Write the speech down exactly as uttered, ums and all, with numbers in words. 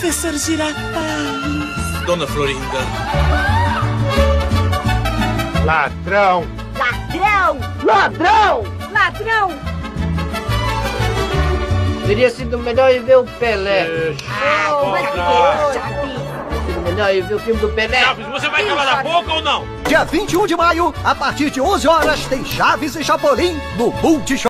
Professor Girafales. Dona Florinda. Ladrão. Ladrão! Ladrão! Ladrão! Teria sido melhor ir ver o Pelé. Ah, mas que Teria sido melhor ir ver o filme do Pelé. Chaves, você vai calar a boca ou não? Dia vinte e um de maio, a partir de onze horas, tem Chaves e Chapolin no Multishow.